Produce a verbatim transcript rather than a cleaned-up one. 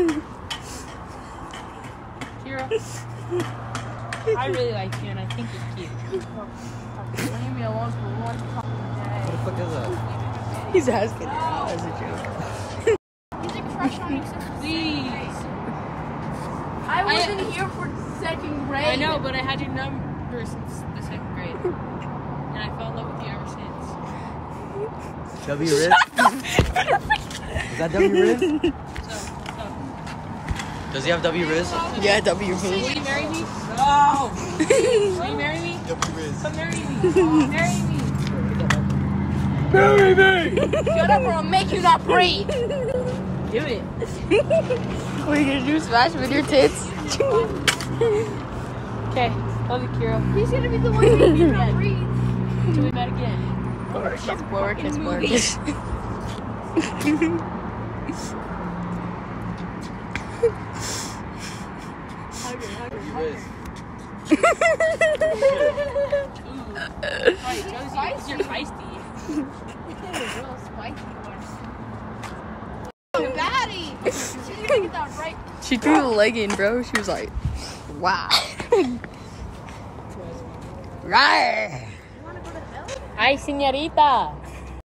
Kira, I really like you and I think you're cute. Leave me alone for one fucking day. What the fuck is that? He's asking her out as a joke. He's a crush on me since Please. I wasn't here for second grade. I know, but I had your number since the second grade. And I fell in love with you ever since. W Riz? Is that W Riz? So, so. Does he have W Riz? Yeah, W Will Riz. you marry me? No! Will you marry me? W Riz. Come marry me. Marry me. Marry me! Shut up or I'll make you not breathe. Do it. What are you gonna do? Smash with your tits? Okay. Love you, Kira. He's gonna be the one who makes you not breathe. Till we met again. Blow her kiss, blow her kiss, blow her kiss. Right, Josie, you're feisty. Batty! She's gonna get that right. She threw the leg in, bro. She was like, wow. Right. Hi, señorita.